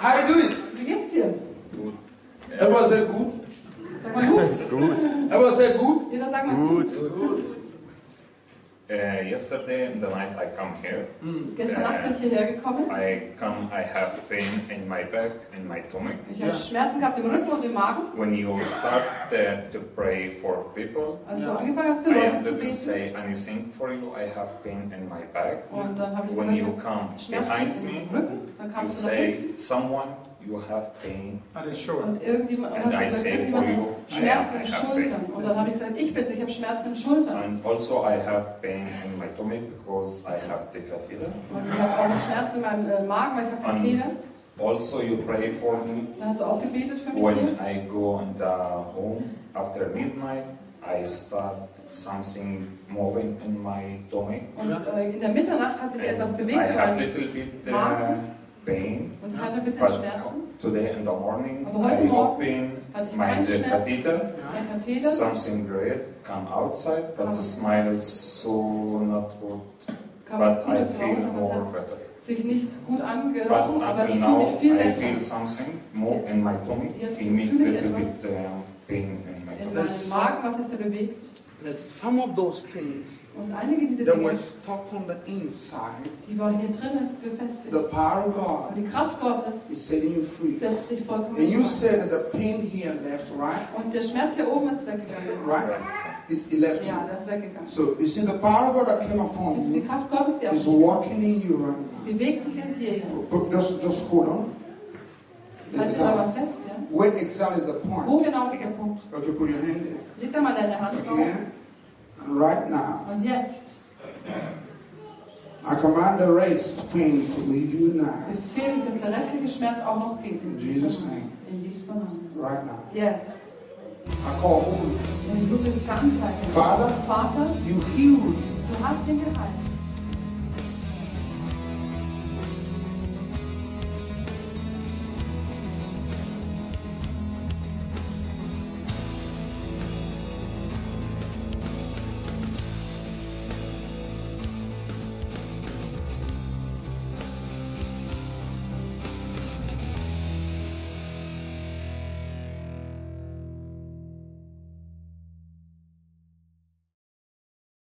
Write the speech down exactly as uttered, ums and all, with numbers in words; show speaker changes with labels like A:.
A: How you doing?
B: Wie geht's dir?
C: Gut.
A: Everyone say good.
B: Sag mal gut.
C: Gut.
A: Everyone say good.
B: Jeder sagt mal gut.
C: Gut. Uh, yesterday in the night I come here.
B: Gestern Nacht bin ich hierher gekommen.
C: I come. I have pain in my back, in my tummy.
B: Ich habe Schmerzen gehabt im Rücken und im Magen.
C: When you start uh, to pray for people,
B: Als du angefangen hast, für
C: I
B: Leute zu
C: didn't
B: beten.
C: say anything for you. I have pain in my back.
B: Und dann habe ich
C: When you
B: gesagt,
C: come
B: Schmerzen
C: behind
B: im
C: me,
B: Rücken. Dann
C: you
B: kamst du nach hinten.
C: say, "Someone, you have pain."
A: Are you sure?
B: Und irgendjemand
C: And I
B: hat gesagt,
C: say
B: irgendjemand
C: for you,
B: hat Schmerzen
C: I
B: in
C: have
B: Schultern.
C: pain.
B: Und dann habe ich gesagt, ich bin's, ich habe Schmerzen in Schultern.
C: And also I have pain in my tummy because I have the catheter.
B: Und ich habe auch Schmerzen in meinem äh, Magen, weil ich habe Katheter.
C: Also you pray for me.
B: Dann hast du auch gebetet für mich
C: When
B: hier.
C: I go in the home after midnight, I start something moving in my tummy.
B: Und äh, in der Mitternacht hat sich etwas
C: And
B: bewegt.
C: I have
B: Weil,
C: little bit uh,
B: Magen.
C: pain.
B: und ich hatte ein bisschen
C: But
B: Schmerzen.
C: today in the morning,
B: Aber heute
C: I
B: Morgen
C: open
B: hatte ich
C: my
B: keinen
C: the
B: Schmerz.
C: catheter.
B: Mein Katheter.
C: Something red come outside, but
B: Kam-
C: the smile is so not good.
B: Kam was
C: But I
B: Gutes raus,
C: feel
B: aber es
C: more
B: hat
C: better.
B: sich nicht gut
C: But
B: angerochen, aber
C: until
B: ich fühle mich
C: now,
B: viel
C: I feel
B: besser.
C: something move in my tummy.
B: Jetzt
C: Give me
B: fühle ich
C: little bit
B: etwas
C: uh, pain in my
B: In
C: tummy.
B: meinem Magen, was sich da bewegt.
A: That some of those things
B: Und einige dieser
A: that
B: Dinge,
A: were stuck on the inside,
B: die waren hier drinnen befestigt.
A: the power of
B: Und
A: God
B: die Kraft Gottes
A: is setting you free.
B: setzt dich vollkommen
A: And you
B: frei.
A: said that the pain here left, right?
B: Und der Schmerz hier oben ist weggegangen.
A: Right? It, it left
B: Ja,
A: you.
B: der ist weggegangen.
A: So you see, the power of God that came
B: Das
A: upon
B: ist die
A: you
B: Kraft Gottes, die auf
A: is
B: dich kommt.
A: working in you right now.
B: Bewegt sich in dir jetzt.
A: But just, just hold on.
B: Halt
A: It's,
B: dich aber
A: uh,
B: fest, ja?
A: where exactly is the
B: Wo
A: point?
B: genau ist der Punkt?
A: Okay, put your hand there.
B: Leg da mal deine Hand drauf.
A: Okay? And right now,
B: Und jetzt
A: I command the rest pain to leave you now.
B: befehle ich, dass der restliche Schmerz auch noch geht. In
A: In Jesus'
B: Jesu
A: name.
B: Namen. In Jesu Namen.
A: Right now.
B: Jetzt.
A: I call wholeness.
B: Und ich rufe Ganzheit.
A: Vater.
B: Vater,
A: You heal me
B: du hast ihn geheilt.